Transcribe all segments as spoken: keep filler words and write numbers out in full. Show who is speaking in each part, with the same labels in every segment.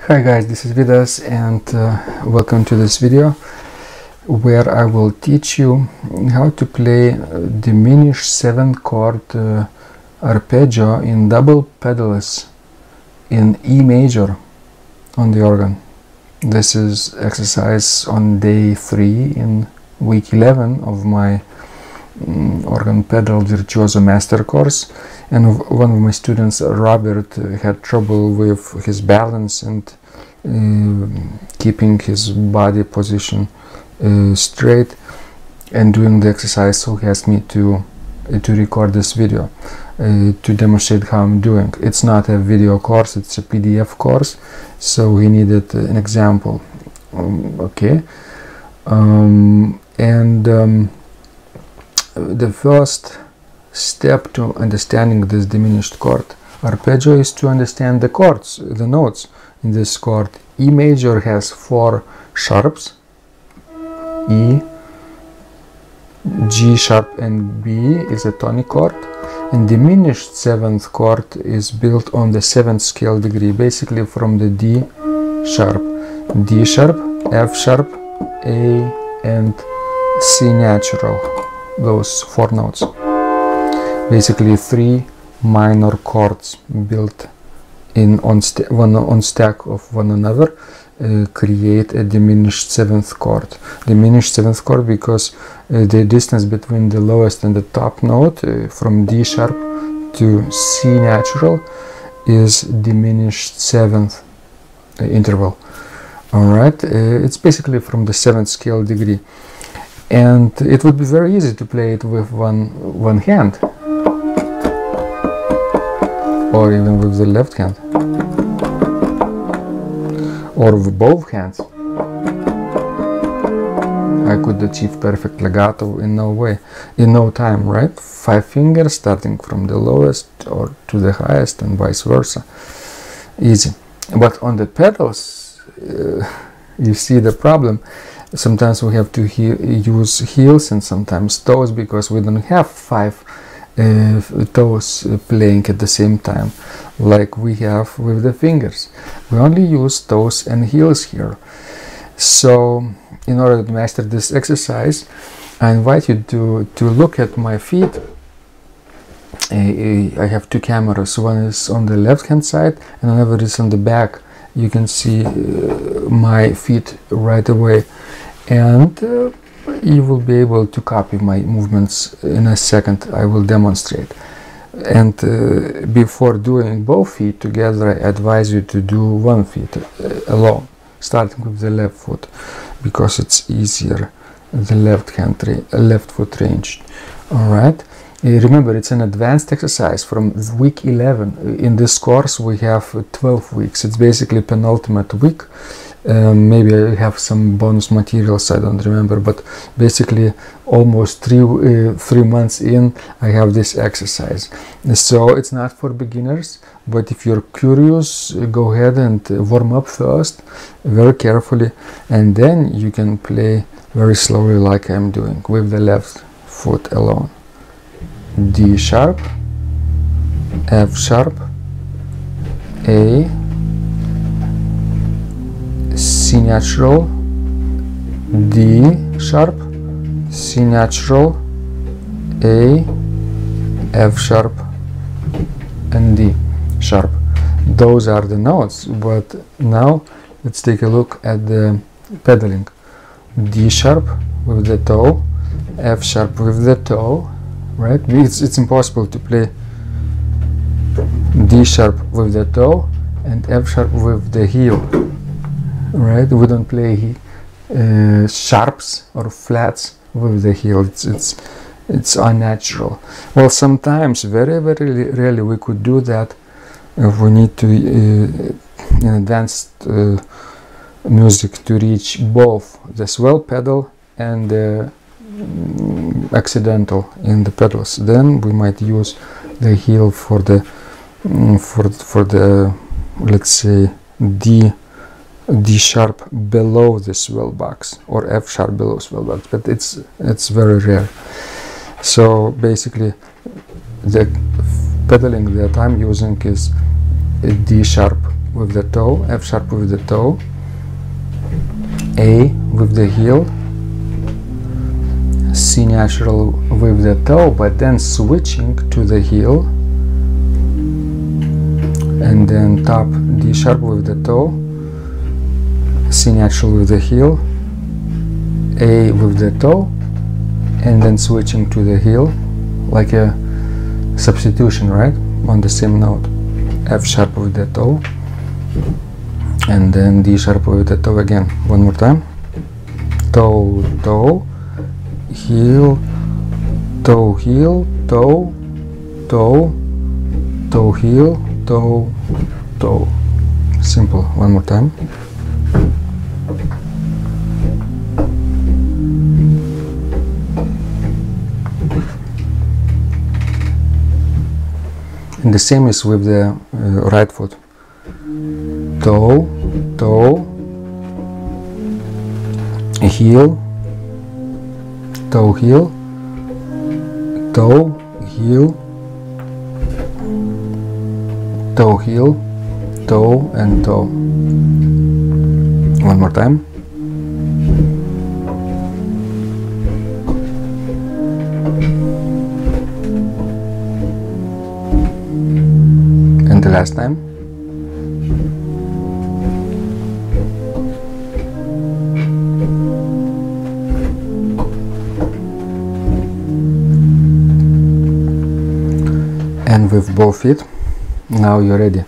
Speaker 1: Hi guys, this is Vidas and uh, welcome to this video where I will teach you how to play diminished seventh chord uh, arpeggio in double pedals in E major on the organ. This is exercise on day three in week eleven of my um, organ pedal virtuoso master course. And one of my students, Robert, uh, had trouble with his balance and uh, keeping his body position uh, straight and doing the exercise, so he asked me to uh, to record this video uh, to demonstrate how I'm doing. It's not a video course, it's a P D F course, so he needed uh, an example. Um, okay, um, and um, the first step to understanding this diminished chord arpeggio is to understand the chords, the notes in this chord. E major has four sharps: E, G sharp, and B is a tonic chord, and diminished seventh chord is built on the seventh scale degree, basically from the D sharp, D sharp, F sharp, A, and C natural, those four notes. Basically three minor chords built in on, st one on stack of one another uh, create a diminished seventh chord. Diminished seventh chord because uh, the distance between the lowest and the top note uh, from D sharp to C natural is diminished seventh uh, interval. Alright, uh, it's basically from the seventh scale degree, and it would be very easy to play it with one one hand, or even with the left hand, or with both hands. I could achieve perfect legato in no way, in no time, right? Five fingers starting from the lowest or to the highest and vice versa. Easy. But on the pedals, uh, you see the problem. Sometimes we have to he use heels and sometimes toes because we don't have five Uh, toes uh, playing at the same time like we have with the fingers. We only use toes and heels here. So in order to master this exercise, I invite you to to look at my feet. uh, I have two cameras, one is on the left hand side and another is on the back. You can see uh, my feet right away, and uh, you will be able to copy my movements in a second. I will demonstrate. And uh, before doing both feet together, I advise you to do one feet uh, alone, starting with the left foot, because it's easier, the left hand, left foot ranged. All right. Uh, remember, it's an advanced exercise from week eleven. In this course, we have twelve weeks. It's basically penultimate week. Um, maybe I have some bonus materials, I don't remember, but basically almost three uh, three months in, I have this exercise. So it's not for beginners, but if you're curious, uh, go ahead and uh, warm up first, very carefully, and then you can play very slowly like I'm doing with the left foot alone. D sharp, F sharp, A, C natural, D sharp, C natural, A, F sharp, and D sharp. Those are the notes, but now let's take a look at the pedaling. D sharp with the toe, F sharp with the toe, right? It's, it's impossible to play D sharp with the toe and F sharp with the heel. Right, we don't play uh, sharps or flats with the heel. It's it's it's unnatural. Well, sometimes, very very rarely, we could do that if we need to uh, in advanced uh, music to reach both the swell pedal and the um, accidental in the pedals. Then we might use the heel for the um, for for the let's say D. D sharp below the swell box, or F sharp below swell box, but it's it's very rare. So basically the pedaling that I'm using is D sharp with the toe, F sharp with the toe, A with the heel, C natural with the toe, but then switching to the heel, and then top D sharp with the toe, C natural with the heel, A with the toe, and then switching to the heel, like a substitution, right, on the same note. F sharp with the toe, and then D sharp with the toe again. One more time. Toe, toe, heel, toe, heel, toe, toe, toe, heel, toe, toe. Simple. One more time. And the same is with the uh, right foot. Toe, toe, heel, toe, heel, toe, heel, toe, heel, toe, and toe. One more time. And the last time. And with both feet, now you're ready.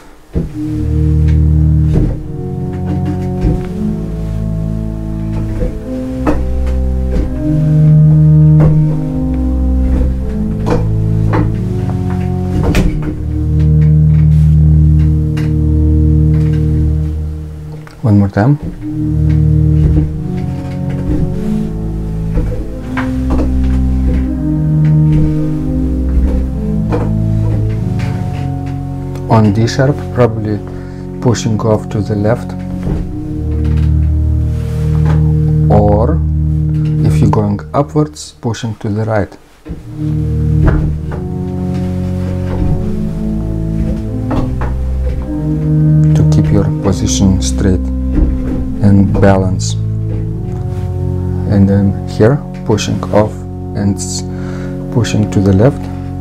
Speaker 1: One more time. On D sharp, probably pushing off to the left, or if you're going upwards, pushing to the right. To keep your position straight and balance. And then here, pushing off and pushing to the left.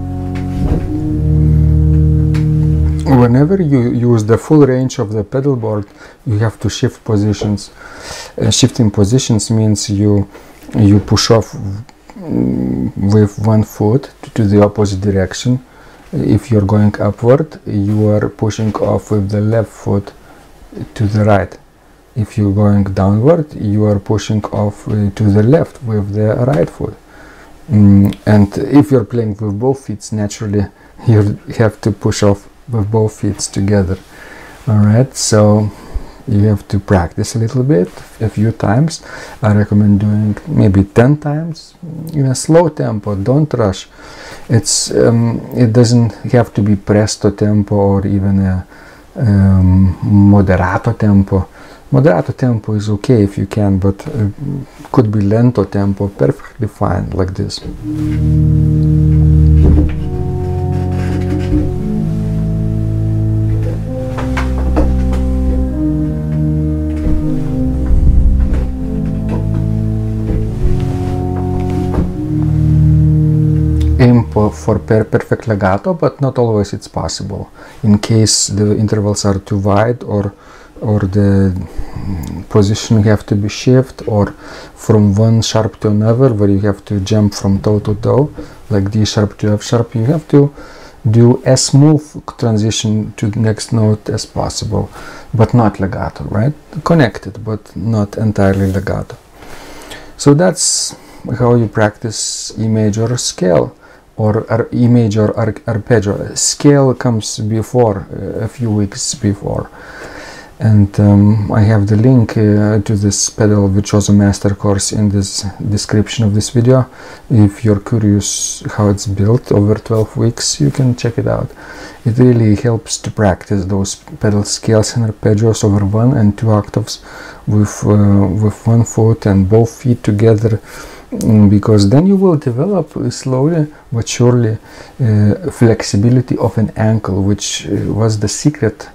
Speaker 1: Whenever you use the full range of the pedal board, you have to shift positions. Uh, shifting positions means you you push off with one foot to the opposite direction. If you're going upward, you are pushing off with the left foot to the right. If you're going downward, you are pushing off uh, to the left with the right foot. Mm, and if you're playing with both feet, naturally you have to push off with both feet together. All right, so you have to practice a little bit, a few times. I recommend doing maybe ten times in a slow tempo. Don't rush. It's um, it doesn't have to be presto tempo or even a um, moderato tempo. Moderato tempo is okay if you can, but uh, could be lento tempo, perfectly fine like this. Aim for per perfect legato, but not always it's possible. In case the intervals are too wide, or or the position have to be shift, or from one sharp to another, where you have to jump from toe to toe, like D sharp to F sharp, you have to do as smooth transition to the next note as possible, but not legato, right? Connected, but not entirely legato. So that's how you practice E major scale, or ar E major ar arpeggio. Scale comes before, uh, a few weeks before. And um, I have the link uh, to this pedal virtuoso master course in this description of this video. If you're curious how it's built over twelve weeks, you can check it out. It really helps to practice those pedal scales and arpeggios over one and two octaves with uh, with one foot and both feet together, because then you will develop slowly but surely uh, flexibility of an ankle, which uh, was the secret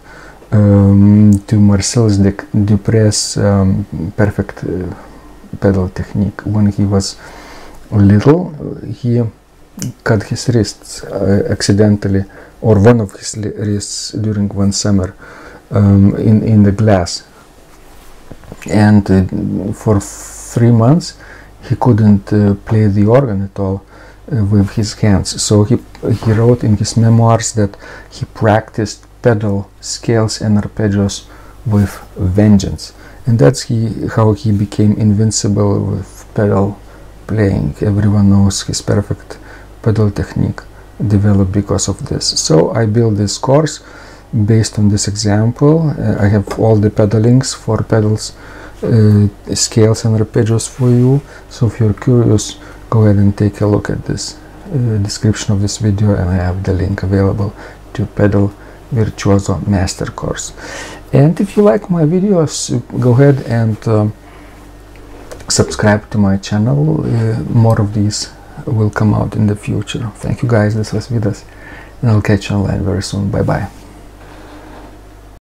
Speaker 1: um, to Marcellus Dupre's um, perfect uh, pedal technique. When he was little, he cut his wrists uh, accidentally, or one of his wrists during one summer um, in, in the glass. And uh, for three months he couldn't uh, play the organ at all uh, with his hands. So he, he wrote in his memoirs that he practiced pedal scales and arpeggios with vengeance. And that's he, how he became invincible with pedal playing. Everyone knows his perfect pedal technique developed because of this. So I built this course based on this example. uh, I have all the pedalings for pedals, uh, scales and arpeggios for you. So if you're curious, go ahead and take a look at this uh, description of this video, and I have the link available to Pedal Virtuoso Master Course. And if you like my videos, go ahead and um, subscribe to my channel. Uh, more of these will come out in the future. Thank you guys, this was Vidas, and I'll catch you online very soon. Bye bye.